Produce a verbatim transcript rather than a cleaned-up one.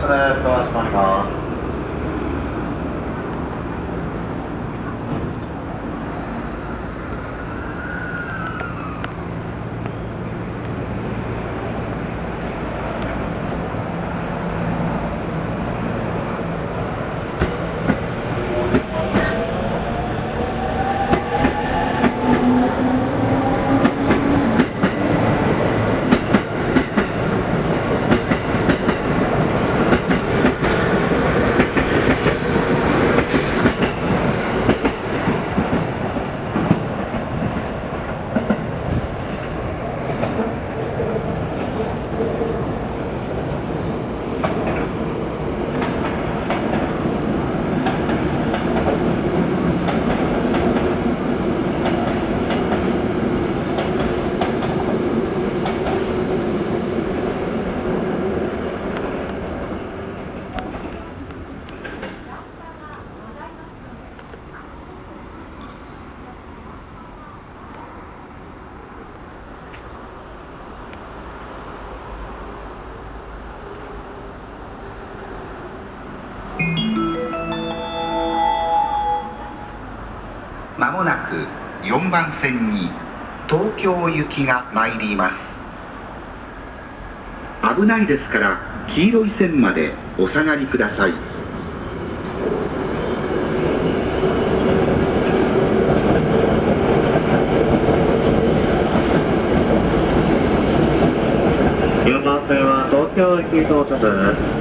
です。ドア閉まります。 まもなくよんばん線に東京行きが参ります。危ないですから黄色い線までお下がりください。 よんばん線は東京行き到着です。